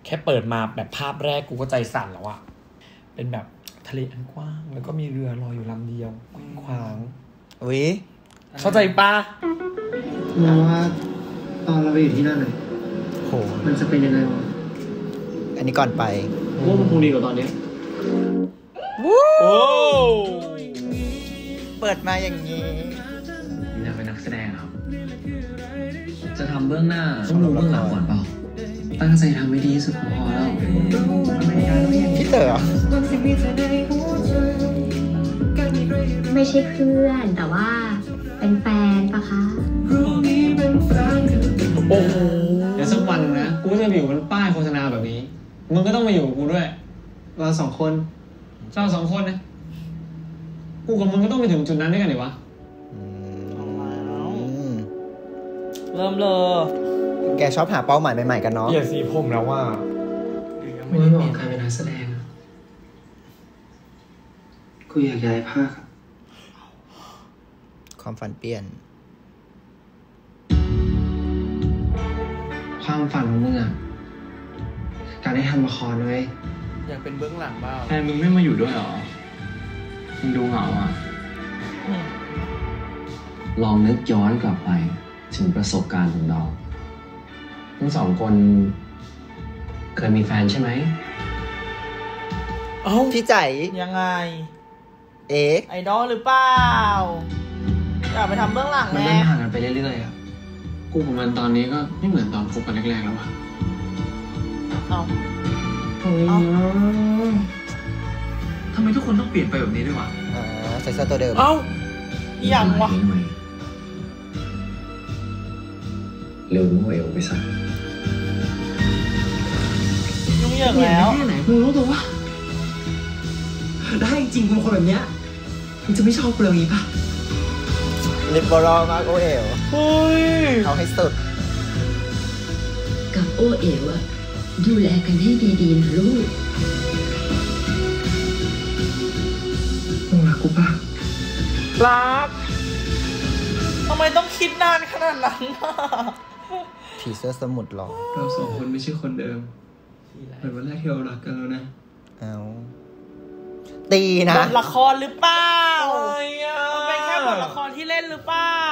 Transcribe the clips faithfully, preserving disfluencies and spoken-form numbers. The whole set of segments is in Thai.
แค่เปิดมาแบบภาพแรกกูก็ใจสั่นแล้วอะเป็นแบบทะเลอันกว้างแล้วก็มีเรือลอยอยู่ลำเดียวขวางอุ้ยเข้าใจปะเราว่าตอนเราไปอยู่ที่นั่นน่ะโหมันจะเป็นยังไงวะอันนี้ก่อนไปว่ามันคงดีกว่าตอนนี้วู้เปิดมาอย่างนี้อยากเป็นนักแสดงครับจะทำเบื้องหน้าต้องรู้เบื้องหลังก่อนเปล่าตั้งใจทำให้ดีที่สุดพอแล้วพี่เต๋อไม่ใช่เพื่อนแต่ว่าเป็นแฟนปะคะโอ้โหเดี๋ยวสักวันนะกูจะอยู่บนป้ายโฆษณาแบบนี้มึงก็ต้องมาอยู่กับกูด้วยเราสองคนเราสองคนนะกูกับมึงก็ต้องไปถึงจุดนั้นด้วยกันดิวะเริ่มเลยแกชอบหาเป้าหมายใหม่ๆกันเนาะเปลี่ยนสีผมแล้วว่าไม่ได้บอกใครเป็นนักแสดงกูอยากย้ายภาคความฝันเปลี่ยนความฝันของมึงอ่ะการได้ทำละครเลยอยากเป็นเบื้องหลังบ้างแต่มึงไม่มาอยู่ด้วยหรอมึงดูเหงาอ่ะลองนึกย้อนกลับไปถึงประสบการณ์ของเราทั้งสองคนเคยมีแฟนใช่ไหมเอ้าพี่ใจยังไงเอ๊ะไอดอลหรือเปล่าอยากไปทำเบื้องหลังแน่มันเริ่มห่างกันไปเรื่อยๆอ่ะกูกับมันตอนนี้ก็ไม่เหมือนตอนคบกันแรกๆแล้วว่ะเอ้าเฮ้ยทำไมทุกคนต้องเปลี่ยนไปแบบนี้ด้วยวะอ๋อใส่เสื้อตัวเดิมเอ้าอย่างวะเร็วโมเอลไปซะยุ่งเหยิงแล้วแค่ไหนมึงรู้ตัววะได้จริงกูเป็นคนแบบเนี้ยมึงจะไม่ชอบกูเลยป่ะลิเบอรัลมากโอเอ๋วเฮ้ยเอาให้สุดกับโอเอ๋วอะดูแลกันให้ดีๆนะลูกมึงรักกูป่ะรักทำไมต้องคิดนานขนาดนั้นผีเสื้อสมุทรหรอเราสองคนไม่ใช่คนเดิมเหมือนวันแรกที่เรารักกันแล้วนะเอาตีนะบทละครหรือเปล่ามันเป็นแค่บทละครที่เล่นหรือเปล่า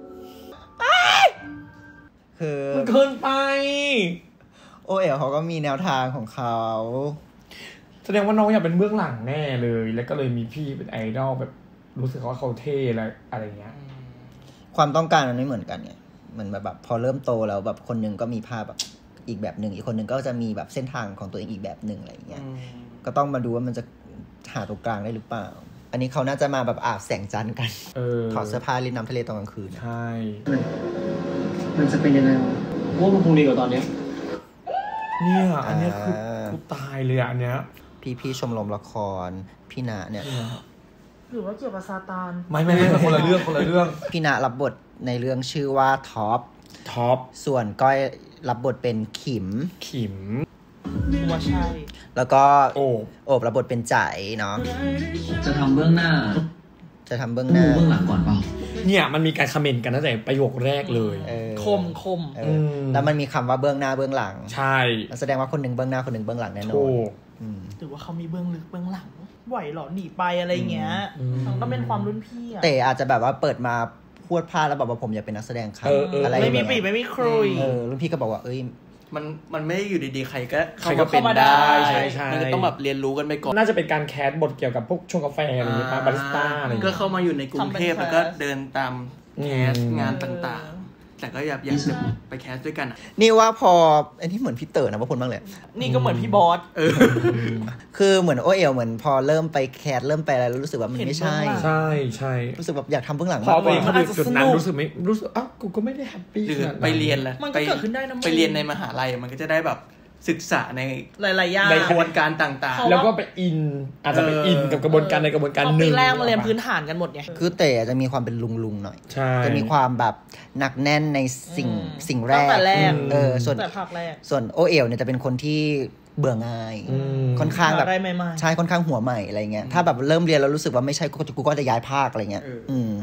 คือมันเกินไปโอเอ๋เขาก็มีแนวทางของเขาแสดงว่าน้องอยากเป็นเบื้องหลังแน่เลยแล้วก็เลยมีพี่เป็นไอดอลแบบรู้สึกว่าเขาเท่อะไรอะไรเงี้ยความต้องการมันไม่เหมือนกันไงเหมือนแบบแบบพอเริ่มโตแล้วแบบคนนึงก็มีภาพแบบอีกแบบหนึ่งอีกคนนึงก็จะมีแบบเส้นทางของตัวเองอีกแบบหนึ่งอะไรเงี้ยก็ต้องมาดูว่ามันจะหาตรงกลางได้หรือเปล่าอันนี้เขาน่าจะมาแบบอาบแสงจันทร์กันถอดเสื้อผ้าริมน้ำทะเลตอนกลางคืนใช่มันจะเป็นยังไงว่ามันคงดีกว่าตอนนี้เนี่ยอันนี้คือกูตายเลยอันเนี้ยพี่พี่ชมรมละครพี่ณเนี่ยหรือว่าเกี่ยวกับซาตานไม่ไม่ไม่คนละเรื่องคนละเรื่องพี่ณรับบทในเรื่องชื่อว่าท็อปท็อปส่วนก้อยรับบทเป็นขิมขิมว่าใช่แล้วก็โอบโอบรับบทเป็นจ่ายเนาะจะทำเบื้องหน้าจะทำเบื้องหน้าเบื้องหลังก่อนเปล่าเนี่ยมันมีการคอมเมนต์กันตั้งแต่ประโยคแรกเลยคมคมแล้วมันมีคำว่าเบื้องหน้าเบื้องหลังใช่แสดงว่าคนหนึ่งเบื้องหน้าคนหนึ่งเบื้องหลังแน่นอนหรือว่าเขามีเบื้องลึกเบื้องหลังไหวหรอหนีไปอะไรเงี้ยมันก็เป็นความรุ่นพี่อะแต่อาจจะแบบว่าเปิดมาพูดพลาดแล้วบอกว่าผมอยากเป็นนักแสดงครับอะไรไม่มีปีไม่มีครุยเออรุ่นพี่ก็บอกว่าเอ้ยมันมันไม่ได้อยู่ดีๆใครก็ใครก็เป็นได้ใช่ใช่มันก็ต้องแบบเรียนรู้กันไปก่อนน่าจะเป็นการแคสบทเกี่ยวกับพวกชงกาแฟอะไรอย่างเงี้ยบาริสต้าอะไรก็เข้ามาอยู่ในกรุงเทพแล้วก็เดินตามแคสงานต่างๆแต่ก็อยากอยากจะไปแคสด้วยกันนี่ว่าพออันนี้เหมือนพี่เต๋อนะว่าคนบ้างเลยนี่ก็เหมือนพี่บอสเออคือเหมือนโอเอ๋วเหมือนพอเริ่มไปแคสเริ่มไปอะไรรู้สึกว่ามันไม่ใช่ใช่ใช่รู้สึกแบบอยากทำเบื้องหลังพอไปเข้าไปจุดนั้นรู้สึกไม่รู้สึกอ้าวกูก็ไม่ได้แฮปปี้ไปเรียนแล้วมันก็เกิดขึ้นได้นะไปเรียนในมหาลัยมันก็จะได้แบบศึกษาในหลายๆอย่างในกระบวนการต่างๆแล้วก็ไปอินอาจจะไปอินกับกระบวนการในกระบวนการหนึ่งปีแรกมาเรียนพื้นฐานกันหมดไงคือเต๋อจะมีความเป็นลุงๆหน่อยจะมีความแบบหนักแน่นในสิ่งสิ่งแรกเออส่วนส่วนโอเอ๋วเนี่ยจะเป็นคนที่เบื่อง่ายค่อนข้างแบบใช่ค่อนข้างหัวใหม่อะไรเงี้ยถ้าแบบเริ่มเรียนแล้วรู้สึกว่าไม่ใช่กูก็จะย้ายภาคอะไรเงี้ยอืม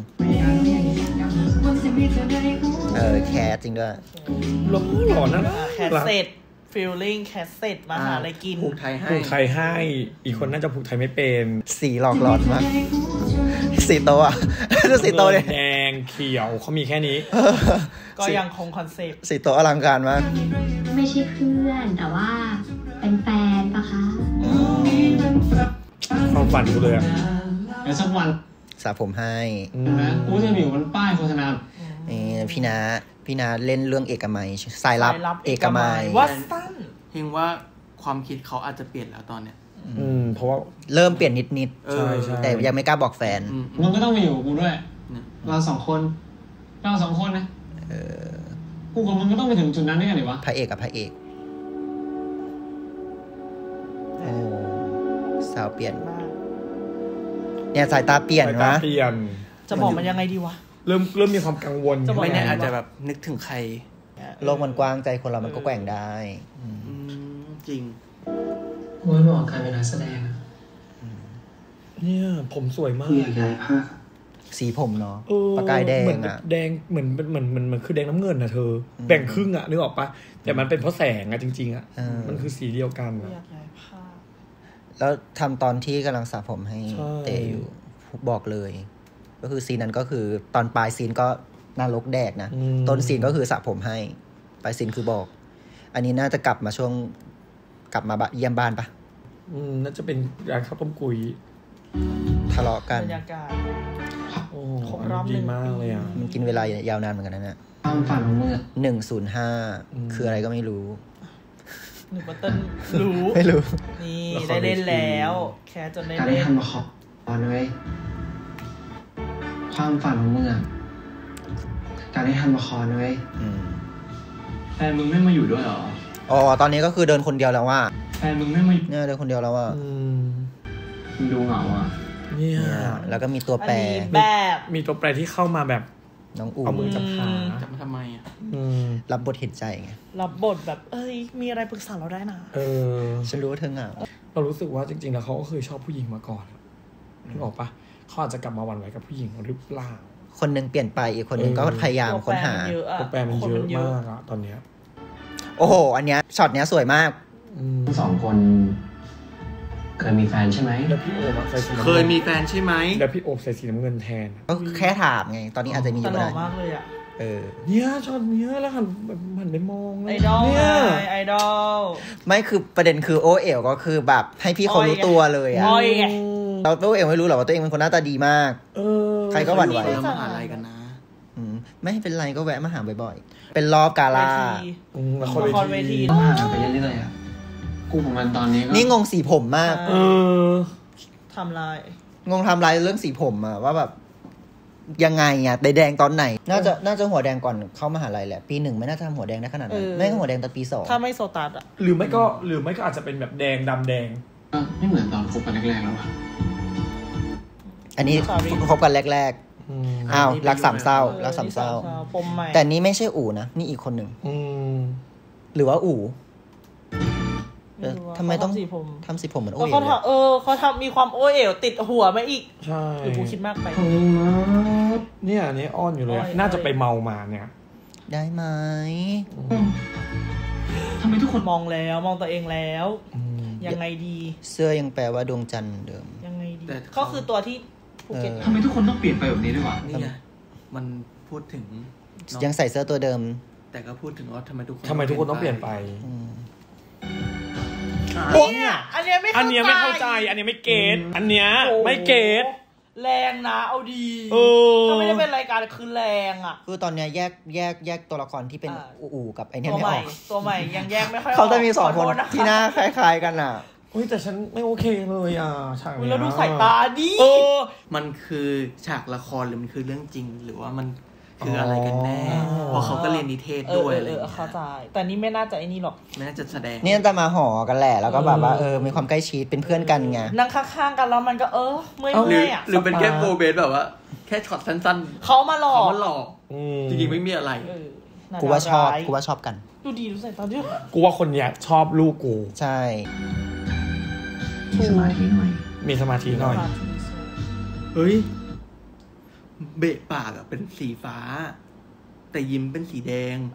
เออแคสจริงด้วยหล่อหล่อนะแคสเสร็จฟีลลิ่งแคสเซ็ตมาหาอะไรกินผูกไทยให้ผูกไทยให้อีกคนน่าจะผูกไทยไม่เป็นสีหลอกหลอนมากสีโตอ่ะดูสีโตเลยแดงเขียวเขามีแค่นี้ก็ยังคงคอนเซ็ปต์สีโตอลังการมากไม่ใช่เพื่อนแต่ว่าเป็นแฟนปะคะความฝันกูเลยอ่ะเดี๋ยวสักวันสระผมให้นะกูจะอยู่บนป้ายโฆษณานี่พี่นาพี่นาเล่นเรื่องเอกมัยสายลับเอกมัยวัดสั้นเพียงว่าความคิดเขาอาจจะเปลี่ยนแล้วตอนเนี้ยอืมเพราะว่าเริ่มเปลี่ยนนิดๆใช่ๆแต่ยังไม่กล้าบอกแฟนมึงก็ต้องมาอยู่กับกูด้วยเราสองคนเราสองคนนะเออกูกับมึงก็ต้องไปถึงจุดนั้นด้วยกันดิวะพระเอกกับพระเอกโอ้สาวเปลี่ยนเนี่ยสายตาเปลี่ยนนะเปลี่ยนจะบอกมันยังไงดีวะเริ่มเริ่มมีความกังวลไม่แน่อาจจะแบบนึกถึงใครโลกมันกว้างใจคนเรามันก็แกว่งได้จริงกูไม่บอกการเป็นนักแสดงเนี่ยผมสวยมากอยากย้ายภาคสีผมเนาะปากกายแดงอ่ะแดงเหมือนเหมือนมันมันคือแดงน้ำเงินนะเธอแบ่งครึ่งอ่ะนึกออกปะแต่มันเป็นเพราะแสงอ่ะจริงๆอ่ะมันคือสีเดียวกันอยากย้ายภาคแล้วทำตอนที่กำลังสระผมให้เตยอยู่บอกเลยก็คือซีนนั้นก็คือตอนปลายซีนก็นรกแดกนะต้นซีนก็คือสระผมให้ปลายซีนคือบอกอันนี้น่าจะกลับมาช่วงกลับมาเยี่ยมบ้านปะอืมน่าจะเป็นร้านข้าวต้มกุยทะเลาะกันบรรยากาศโอ้ครบรอบดีมากเลยอ่ะมันกินเวลายาวนานเหมือนกันนะเนี่ยความฝันของมึงหนึ่งศูนย์ห้าคืออะไรก็ไม่รู้หนึ่งบัตเติ้ลรู้ไม่รู้นี่ได้เล่นแล้วแค่จนได้เล่นการได้ทำมาขอบตอนเลยความฝันของมึงอ่ะการได้ทันละครเลยแฟนมึงไม่มาอยู่ด้วยหรออ๋อตอนนี้ก็คือเดินคนเดียวแล้วว่าแฟนมึงไม่มาเนี่ยเดินคนเดียวแล้วว่ามึงดูเหงาอ่ะเนี่ยแล้วก็มีตัวแปรแบบมีตัวแปรที่เข้ามาแบบน้องอู๋เอามือจับขาจับมาทำไมอ่ะรับบทเห็นใจไงรับบทแบบเอ้ยมีอะไรปรึกษาเราได้นะเออฉันรู้ว่าเธอเหงาเรารู้สึกว่าจริงๆแล้วเขาก็เคยชอบผู้หญิงมาก่อนนึกออกปะเขาอาจจะกลับมาหวั่นไหวกับผู้หญิงหรือเปล่าคนนึงเปลี่ยนไปอีกคนนึงก็พยายามค้นหาตัวแปรมันเยอะมากอะตอนเนี้ยโอ้โหอันเนี้ยช็อตเนี้ยสวยมากทั้งสองคนเคยมีแฟนใช่ไหมแล้วพี่โอบใส่สีเคยมีแฟนใช่ไหมแล้วพี่โอบใส่สีน้ำเงินแทนก็แค่ถามไงตอนนี้อาจจะมีอยู่ก็ได้ตลกมากเลยอ่ะเออเนี่ยช็อตเนี้ยแล้วหันหันไปมองไอดอลไอดอลไม่คือประเด็นคือโอเอ๋วก็คือแบบให้พี่เขารู้ตัวเลยอ่ะเราโอเอ๋วไม่รู้หรอกว่าตัวเองเป็นคนหน้าตาดีมากเออใครก็หวั่นไหวแล้วมาหาอะไรกันนะไม่เป็นไรก็แวะมาหาบ่อยๆเป็นรอบกาล่าละครเวทีมาหาไปเรื่อยๆอ่ะกูของมันตอนนี้ก็นี่งงสีผมมากเออทำลายงงทำลายเรื่องสีผมอ่ะว่าแบบยังไงอ่ะแดงตอนไหนน่าจะน่าจะหัวแดงก่อนเข้ามหาลัยแหละปีหนึ่งไม่น่าจะทำหัวแดงได้ขนาดนั้นไม่ก็หัวแดงตอนปีสองถ้าไม่โซตัสอ่ะหรือไม่ก็หรือไม่ก็อาจจะเป็นแบบแดงดำแดงไม่เหมือนตอนคบกันแรกๆแล้วอ่ะอันนี้คบกันแรกๆอ้าวรักสามเศร้ารักสามเศร้าแต่นี้ไม่ใช่อู๋นะนี่อีกคนหนึ่งหรือว่าอู๋ทำไมต้องทำสีผมเหมือนโอเอ๋วเขาทำเออเขาทำมีความโอเอ๋วติดหัวมาอีกใช่หรือกูคิดมากไปเนี่ยอันนี้อ้อนอยู่เลยน่าจะไปเมามาเนี่ยได้ไหมทำไมทุกคนมองแล้วมองตัวเองแล้วยังไงดีเสื้อยังแปลว่าดวงจันทร์เดิมยังไงดีก็คือตัวที่ภูเก็ตทำไมทุกคนต้องเปลี่ยนไปแบบนี้ด้วยวะนี่ไงมันพูดถึงยังใส่เสื้อตัวเดิมแต่ก็พูดถึงว่าทำไมทุกคนทำไมทุกคนต้องเปลี่ยนไปเนี่ยอันเนี้ยไม่อันเนี้ยไม่เข้าใจอันเนี้ยไม่เก็ตอันเนี้ยไม่เก็ตแรงนะเอาดีถ้าไม่ได้เป็นรายการคือแรงอ่ะคือตอนเนี้ยแยกแยกแยกตัวละครที่เป็นอู๋กับไอเนี้ยไม่ออกตัวใหม่ยังแยกไม่ค่อยออกเขาจะมีสองคนที่หน้าคล้ายๆกันอ่ะอุ้ยแต่ฉันไม่โอเคเลยอ่ะฉากนี้แล้วดูสายตาดิเออมันคือฉากละครหรือมันคือเรื่องจริงหรือว่ามันคืออะไรกันแน่เพราะเขาก็เรียนนิเทศด้วยอะไรอย่างเงี้ยเข้าใจแต่นี่ไม่น่าจะไอ้นี่หรอกไม่น่าจะแสดงนี่จะมาหอกันแหละแล้วก็แบบว่าเออมีความใกล้ชิดเป็นเพื่อนกันไงนั่งข้างๆกันแล้วมันก็เออเมื่อยๆอ่ะหรือเป็นแค่โบเบสแบบว่าแค่ช็อตสั้นๆเขามาหลอกเขามาหลอกจริงๆไม่มีอะไรกูว่าชอบกูว่าชอบกันดูดีดูใส่ตาดิกูว่าคนเนี้ยชอบลูกกูใช่มีสมาธิหน่อยมีสมาธิหน่อยเฮ้ยเบะปากอะเป็นสีฟ้าแต่ยิ้มเป็นสีแดงอะไร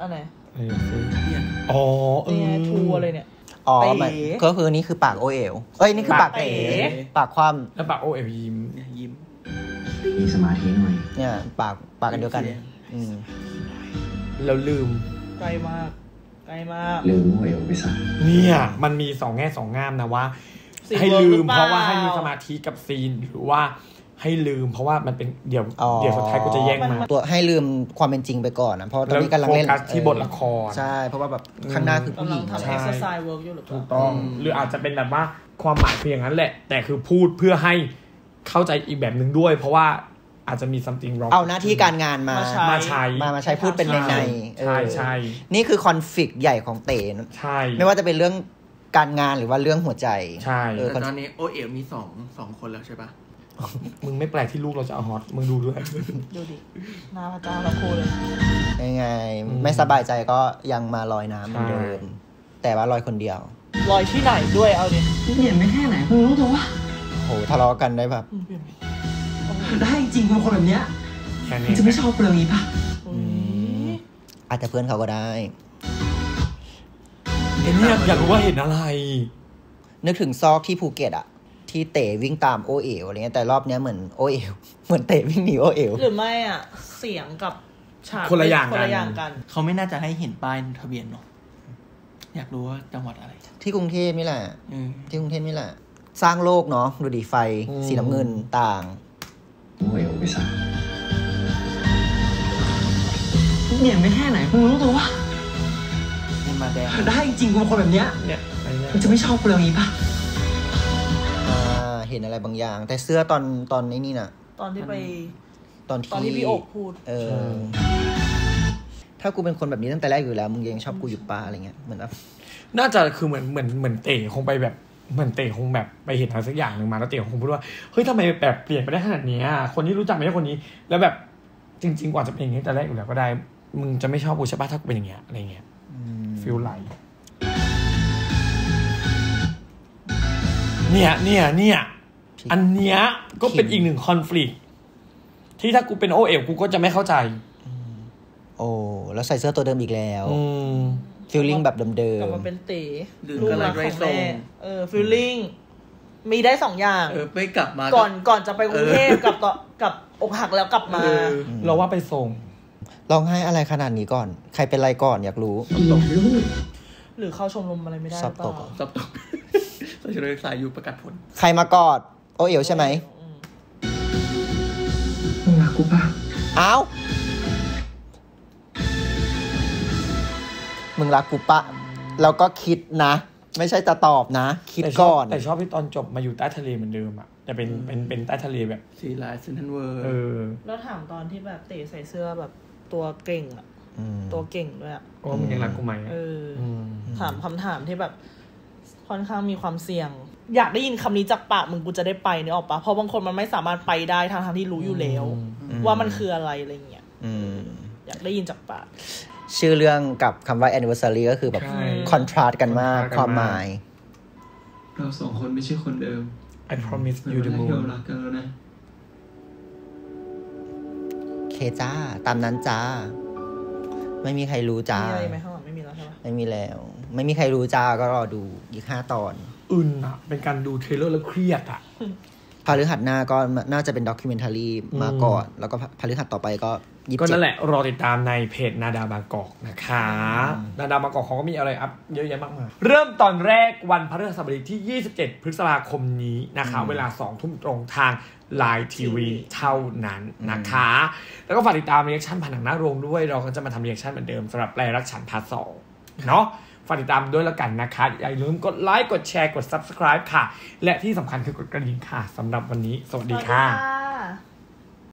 อ๋อเออเนี่ยทัวร์เลยเนี่ยอ๋อมันก็คือนี่คือปากโอเอ๋วเอ้ยนี่คือปากเต๋ปากคว่ำแล้วปากโอเอ๋วยิ้มยิ้มมีสมาธิหน่อยเนี่ยปากปากกันเดียวกันอืมแล้วลืมไกลมากไกลมากลืมโอเอ๋วไปซะเนี่ยมันมีสองแง่สองงามนะว่าให้ลืมเพราะว่าให้มีสมาธิกับซีนหรือว่าให้ลืมเพราะว่ามันเป็นเดี๋ยวเดี๋ยวสุดท้ายกูจะแย่งมาตัวให้ลืมความเป็นจริงไปก่อนนะเพราะตอนนี้กำลังเล่นที่บทละครใช่เพราะว่าแบบข้างหน้าคือผู้หญิงทำ exercise work อยู่หรือเปล่าถูกต้องหรืออาจจะเป็นแบบว่าความหมายเพียงนั้นแหละแต่คือพูดเพื่อให้เข้าใจอีกแบบนึงด้วยเพราะว่าอาจจะมี something wrong เอาหน้าที่การงานมามาใช้มามาใช้พูดเป็นในในใช่ใช่นี่คือคอนฟลิกต์ใหญ่ของเต๋นใช่ไม่ว่าจะเป็นเรื่องการงานหรือว่าเรื่องหัวใจใช่แต่ตอนนี้โอเอ๋วมีสองสองคนแล้วใช่ปะมึงไม่แปลกที่ลูกเราจะเอาฮอตมึงดูด้วยดูดิหน้าพระเจ้าเราโคเลยยังไงไม่สบายใจก็ยังมาลอยน้ำเหมือนเดิมแต่ว่าลอยคนเดียวลอยที่ไหนด้วยเอาดิเปลี่ยนไม่แค่ไหนมึงรู้ตัววะโหทะเลาะกันได้แบบได้จริงคนแบบเนี้ยจะไม่ชอบเรื่องนี้ปะอาจจะเพื่อนเขาก็ได้เอ็นเนี่ยอยากรู้ว่าเห็นอะไรนึกถึงซอกที่ภูเก็ตอะที่เต๋วิ่งตามโอเอ๋วอะไรเงี้ยแต่รอบเนี้ยเหมือนโอเอ๋วเหมือนเต๋วิ่งหนีโอเอ๋วหรือไม่อ่ะเสียงกับฉากคนละอย่างกันเขาไม่น่าจะให้เห็นป้ายทะเบียนเนาะอยากรู้ว่าจังหวัดอะไรที่กรุงเทพนี่แหละที่กรุงเทพนี่แหละสร้างโลกเนาะดูดิไฟสีน้ำเงินต่างโอเอ๋วไปซะเปลี่ยนไม่แค่ไหนมึงรู้ตัววะมาแดงได้จริงคนแบบเนี้ยเนี่ยมันจะไม่ชอบเรื่องนี้ปะเห็นอะไรบางอย่างแต่เสื้อตอนตอนนี้นี่น่ะตอนที่ไปตอนที่ตอนที่พี่โอ๊คพูดเออถ้ากูเป็นคนแบบนี้ตั้งแต่แรกอยู่แล้วมึงยังชอบกูอยู่ปะอะไรเงี้ยเหมือนแบบน่าจะคือเหมือนเหมือนเหมือนเต๋คงไปแบบเหมือนเต๋คงแบบไปเห็นอะไรสักอย่างนึงมาแล้วเต๋คงพูดว่าเฮ้ยทำไมแบบเปลี่ยนไปได้ขนาดนี้คนที่รู้จักไม่ใช่คนนี้แล้วแบบจริงๆกว่าจะเป็นอย่างนี้แต่แรกอยู่แล้วก็ได้มึงจะไม่ชอบกูใช่ปะถ้ากูเป็นอย่างเงี้ยอะไรเงี้ยฟีลไลท์เนี่ยเนี่ยเนี่ยอันเนี้ยก็เป็นอีกหนึ่งคอนฟลิกต์ที่ถ้ากูเป็นโอเอ๋วกูก็จะไม่เข้าใจโอ้แล้วใส่เสื้อตัวเดิมอีกแล้วฟีลลิ่งแบบเดิมๆกลับมาเป็นเต๋ลูกหลานของแม่เออฟีลลิ่งมีได้สองอย่างเออไปกลับมาก่อนก่อนจะไปกรุงเทพกับต่อกับอกหักแล้วกลับมาเราว่าไปส่งร้องไห้อะไรขนาดนี้ก่อนใครเป็นไรก่อนอยากรู้หรือเข้าชมรมอะไรไม่ได้สับตกสับตกสายเลยสายอยู่ประกาศผลใครมากอดโอเอ๋วใช่ไหมมึงรักกูปะอ้าวมึงรักกูปะแล้วก็คิดนะไม่ใช่จะตอบนะคิดก่อนแต่ชอบที่ตอนจบมาอยู่ใต้ทะเลเหมือนเดิมอ่ะจะเป็นเป็นเป็นใต้ทะเลแบบซีไลท์เซนทันเวิร์เออแล้วถามตอนที่แบบเต๋ใส่เสื้อแบบตัวเก่งอ่ะตัวเก่งด้วยอ่ะก็มึงยังรักกูไหมเออถามคำถามที่แบบค่อนข้างมีความเสี่ยงอยากได้ยินคำนี้จากปากมึงกูจะได้ไปนี่ออกปะเพราะบางคนมันไม่สามารถไปได้ทางทางที่รู้อยู่แล้วว่ามันคืออะไรอะไรเงี้ยอยากได้ยินจากปากชื่อเรื่องกับคำว่า anniversary ก็คือแบบคอนทราสต์กันมากความหมายเราสองคนไม่ใช่คนเดิม I promise you the moon เรารักกันแล้วนะเคจ้าตามนั้นจ้าไม่มีใครรู้จ้ามีอะไรไหมข้างหลังไม่มีแล้วใช่ปะไม่มีแล้วไม่มีใครรู้จ้าก็รอดูอีกห้าตอนอึนอ่ะเป็นการดูเทรลเลอร์แล้วเครียดอ่ะพฤหัสหน้าก็น่าจะเป็นด็อกิเมนทารีมาก่อนแล้วก็พฤหัสต่อไปก็ก็นั่นแหละรอติดตามในเพจนาดาบางกอกนะคะนาดาบางกอกเขาก็มีอะไรอัพเยอะแยะมากมายเริ่มตอนแรกวันพฤหัสบดีที่ยี่สิบเจ็ดพฤษภาคมนี้นะคะเวลา สองทุ่มตรงทาง Line ที วี เท่านั้นนะคะแล้วก็ฝากติดตามรีแอคชั่นผ่านหนังหน้าโรงด้วยเราก็จะมาทำรีแอคชั่นเหมือนเดิมสำหรับแปลรักฉันพาร์ทสองเนาะฝากติดตามด้วยแล้วกันนะคะอย่าลืมกดไลค์กดแชร์กด Subscribe ค่ะและที่สำคัญคือกดกระดิ่งค่ะสำหรับวันนี้สวัสดีค่ะ